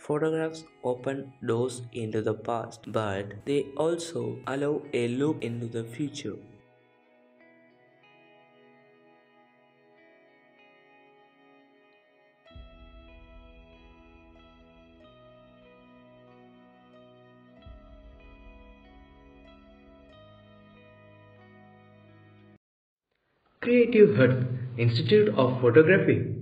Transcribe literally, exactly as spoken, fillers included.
Photographs open doors into the past, but they also allow a look into the future. Creative Hut Institute of Photography.